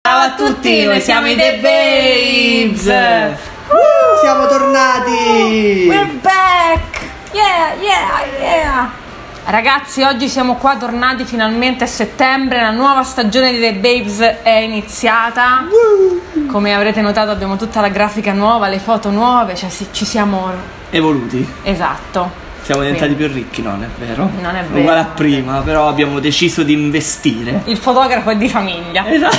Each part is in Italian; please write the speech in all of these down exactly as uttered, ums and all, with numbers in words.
Ciao a tutti, noi siamo i The Babes. Uh, siamo tornati. We're back. Yeah, yeah, yeah. Ragazzi, oggi siamo qua tornati finalmente a settembre. La nuova stagione di The Babes è iniziata. Come avrete notato abbiamo tutta la grafica nuova, le foto nuove, cioè ci siamo evoluti. Esatto. Siamo diventati più ricchi, non è vero? Non è vero. Uguale a prima, però abbiamo deciso di investire. Il fotografo è di famiglia. Esatto.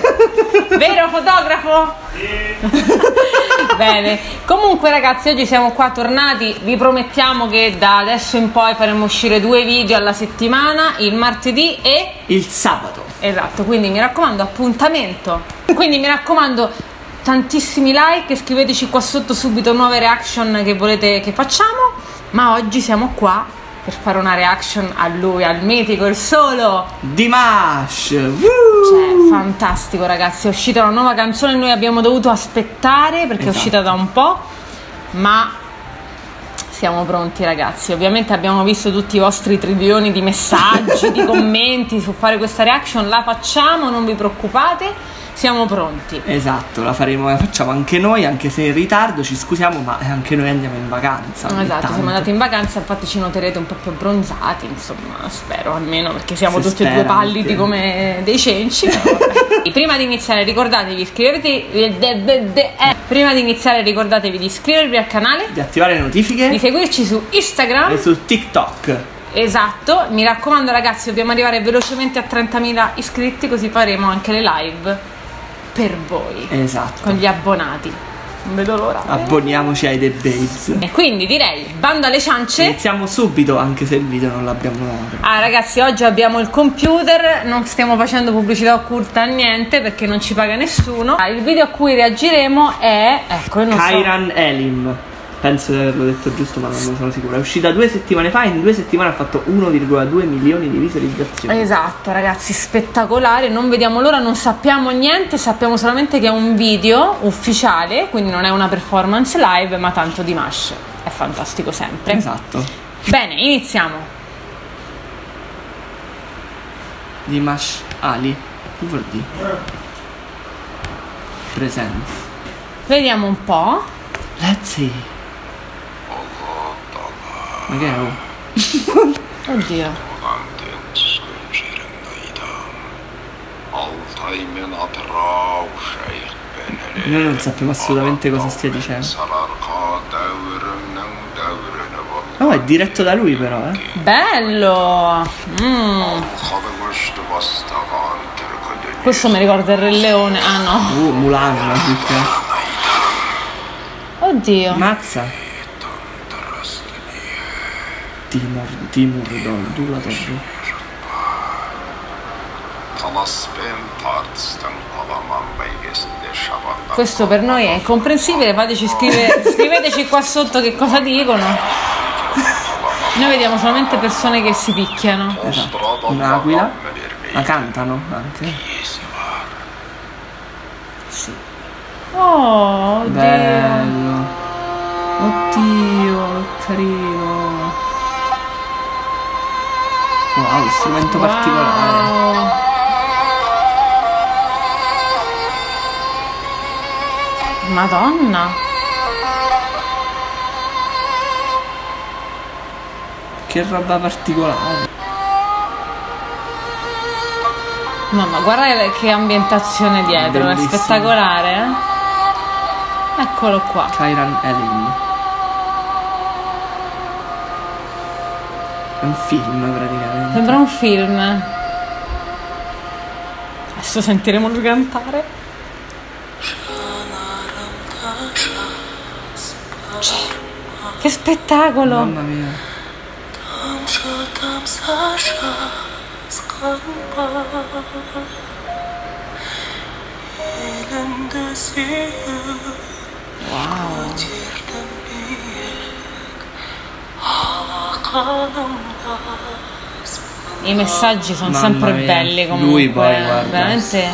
Vero fotografo? Sì. Bene. Comunque ragazzi, oggi siamo qua tornati. Vi promettiamo che da adesso in poi faremo uscire due video alla settimana, il martedì e il sabato. Esatto, quindi mi raccomando, appuntamento. Quindi mi raccomando, tantissimi like, scriveteci qua sotto subito nuove reaction che volete che facciamo. Ma oggi siamo qua per fare una reaction a lui, al mitico, il solo Dimash. Cioè, fantastico ragazzi, è uscita una nuova canzone, noi abbiamo dovuto aspettare perché esatto. È uscita da un po', ma siamo pronti ragazzi. Ovviamente abbiamo visto tutti i vostri trilioni di messaggi, di commenti su fare questa reaction, la facciamo, non vi preoccupate. Siamo pronti. Esatto, la faremo, la facciamo anche noi, anche se in ritardo, ci scusiamo, ma anche noi andiamo in vacanza. Esatto, tanto. siamo andati in vacanza, infatti ci noterete un po' più abbronzati, insomma, spero almeno, perché siamo Se tutti e due pallidi perché... come dei cenci. Prima di iniziare ricordatevi di iscrivervi. Prima di iniziare ricordatevi di iscrivervi al canale, di attivare le notifiche, di seguirci su Instagram e su TikTok. Esatto, mi raccomando ragazzi, dobbiamo arrivare velocemente a trentamila iscritti, così faremo anche le live per voi. Esatto. Con gli abbonati. Non vedo l'ora. Abboniamoci ai The Babes. E quindi direi, bando alle ciance. Iniziamo subito, anche se il video non l'abbiamo. Ah ragazzi, oggi abbiamo il computer, non stiamo facendo pubblicità occulta a niente perché non ci paga nessuno. Il video a cui reagiremo è, ecco, non Kairan so. Elim. Penso di averlo detto giusto, ma non ne sono sicura. È uscita due settimane fa e in due settimane ha fatto uno virgola due milioni di visualizzazioni. Esatto ragazzi, spettacolare. Non vediamo l'ora, non sappiamo niente, sappiamo solamente che è un video ufficiale, quindi non è una performance live, ma tanto Dimash è fantastico sempre. Esatto. Bene, iniziamo. Dimash Ali, che vuol dire? Presence. Vediamo un po'. Let's see. Ma che è? Oddio. Noi non sappiamo assolutamente cosa stia dicendo. No, è diretto da lui però, eh. Bello. mm. Questo mi ricorda il Re Leone. Ah no. Uh, Mulan, la fica. Oddio. Mazza. Timur, Timur, Dulatov. Questo per noi è incomprensibile, fateci scrivere, scriveteci qua sotto che cosa dicono. Noi vediamo solamente persone che si picchiano. Esatto. Un'aquila, ma cantano anche. Sì. Oh, oddio. Bello. Oddio, che carino. Wow, strumento wow. particolare. Madonna. Che roba particolare. Mamma, guarda che ambientazione dietro, bellissimo. È spettacolare, eh? Eccolo qua. Kairan Elim. È un film praticamente. Sembra un film. Adesso sentiremo lui cantare. Cioè, che spettacolo! Mamma mia. Wow. I messaggi sono Mamma sempre mia. belli comunque. Lui poi guarda. Veramente.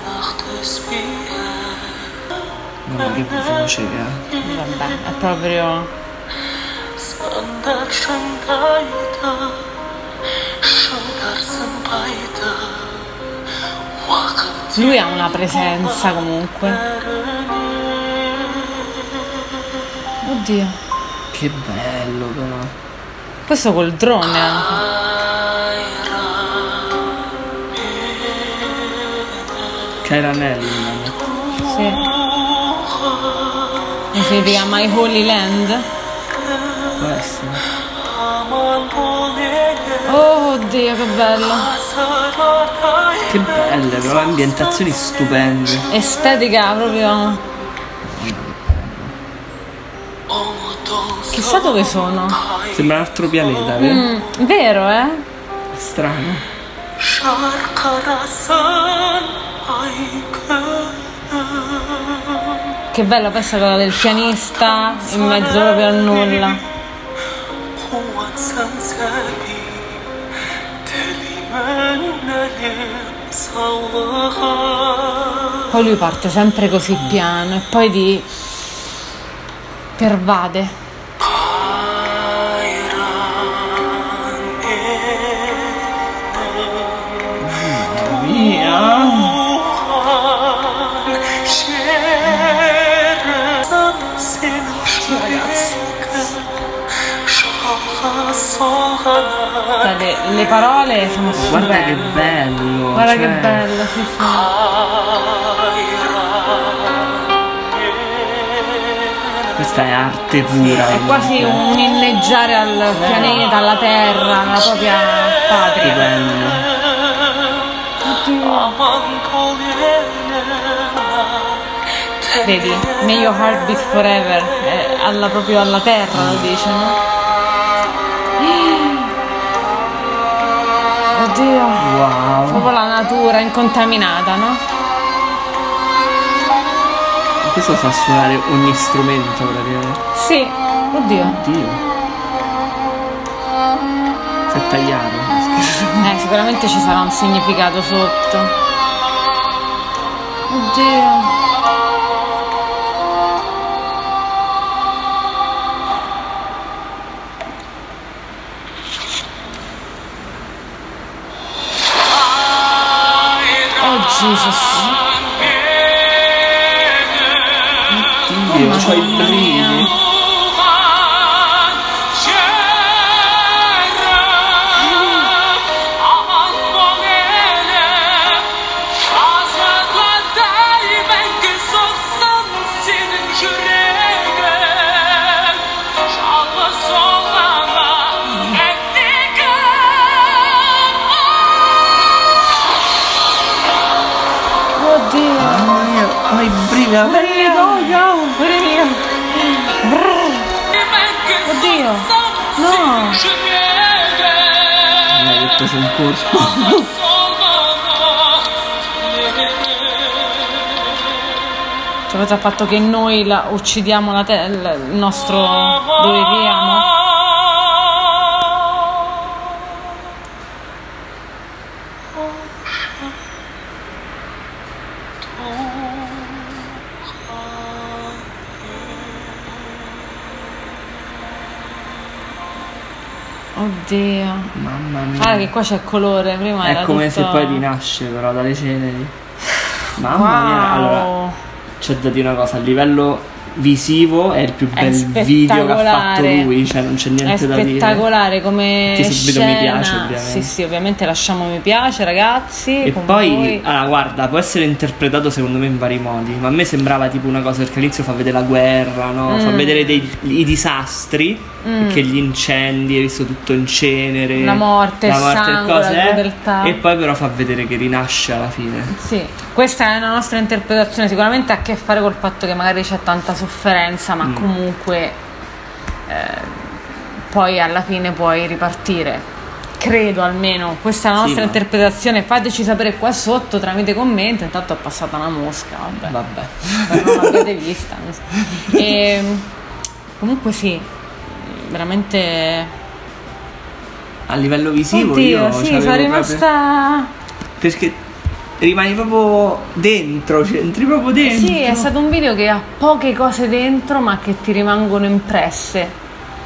Mamma che voce che ha. Vabbè, è proprio. Lui ha una presenza comunque. Oddio. Che bello però. Questo col drone anche. Cairanelli. Sì. E significa My Holy Land? Può essere. Oh oddio, che bello. Che belle, però ambientazioni stupende. Estetica proprio. Chissà dove sono. Sembra un altro pianeta, vero? Mm, vero, eh? È strano. Che bella questa cosa del pianista in mezzo proprio a nulla. Poi lui parte sempre così piano e poi ti pervade. Le, le parole sono stupende. Guarda che bello. Guarda cioè... che bello, sì, sì. Questa è arte pura. È quasi un inneggiare al pianeta, alla terra, alla propria patria. Stupendo. Vedi, may your heart beat forever, è alla, proprio alla terra lo dice, no? Oddio, wow. Proprio la natura incontaminata, no? Questo sa suonare ogni strumento praticamente. Sì, oddio. Oddio. Si è tagliato. Eh, sicuramente ci sarà un significato sotto. Oddio. Jesus. Dio, c'ho i brividi. Ho i brividi. Oddio, no. Mi hai preso un colpo. Cioè, cosa ha fatto che noi la uccidiamo la te- il nostro dove viviamo? Oddio. Mamma mia. Guarda che qua c'è colore, prima È era come tutto... se poi rinasce però dalle ceneri. Mamma wow. mia. Allora, c'è da dire una cosa, a livello visivo è il più È bel video che ha fatto lui, cioè non c'è niente da dire. È spettacolare come che subito scena. mi piace, ovviamente. Sì, sì, ovviamente lasciamo mi piace, ragazzi. E con poi, voi. allora, guarda, può essere interpretato secondo me in vari modi, ma a me sembrava tipo una cosa perché all'inizio fa vedere la guerra, no? Mm. Fa vedere dei, i disastri, Mm. che gli incendi, hai visto tutto in cenere, La morte, la il morte, sangue, cose, la eh? crudeltà. E poi però fa vedere che rinasce alla fine. Sì, questa è una nostra interpretazione, sicuramente ha a che fare col fatto che magari c'è tanta sofferenza, ma Mm. comunque eh, poi alla fine puoi ripartire. Credo almeno, questa è la nostra Sì, ma- interpretazione. Fateci sapere qua sotto tramite commento. Intanto è passata una mosca, vabbè. Vabbè. Però non l'avete vista. Non so. E, comunque sì, veramente. A livello visivo Oddio, io sì, c'avevo sono proprio- rimasta. perché rimani proprio dentro, cioè, entri proprio dentro. Sì, è stato un video che ha poche cose dentro, ma che ti rimangono impresse.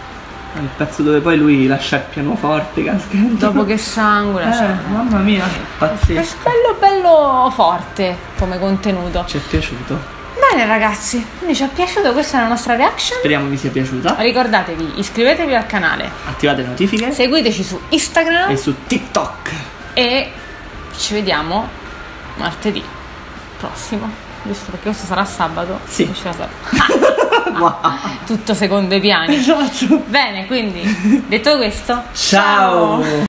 Il pezzo dove poi lui lascia il pianoforte, casca. Dopo che sangue, Eh, cioè, mamma mia, pazzesco. bello bello forte come contenuto. Ci è piaciuto. Bene ragazzi, quindi ci è piaciuto, questa è la nostra reaction. Speriamo vi sia piaciuta. Ricordatevi, iscrivetevi al canale, Attivate le notifiche. seguiteci su Instagram E su TikTok. e ci vediamo martedì prossimo, giusto perché questo sarà sabato. Sì. Non ce la sarà. Wow. Tutto secondo i piani. Esatto. Bene, quindi detto questo, Ciao.